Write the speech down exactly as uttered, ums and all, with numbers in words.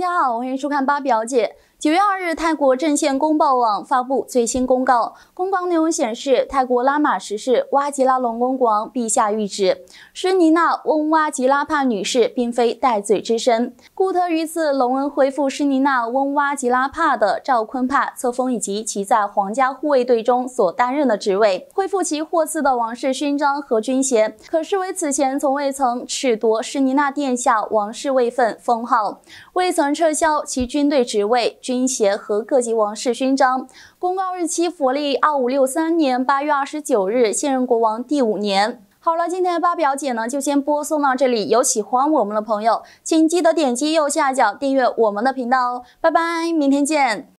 家好，欢迎收看八表姐。九月二日，泰国阵线公报网发布最新公告，公告内容显示，泰国拉玛十世哇吉拉隆功国王陛下谕旨，施尼娜翁哇吉拉帕女士并非戴罪之身，故特于此隆恩恢复施尼娜翁哇吉拉帕的赵坤帕册封以及其在皇家护卫队中所担任的职位，恢复其获赐的王室勋章和军衔，可视为此前从未曾褫夺施尼娜殿下王室位分封号，未曾撤销其军队职位、军衔和各级王室勋章。公告日期佛历二五六三年八月二十九日，现任国王第五年。好了，今天的八表姐呢就先播送到这里，有喜欢我们的朋友，请记得点击右下角订阅我们的频道哦。拜拜，明天见。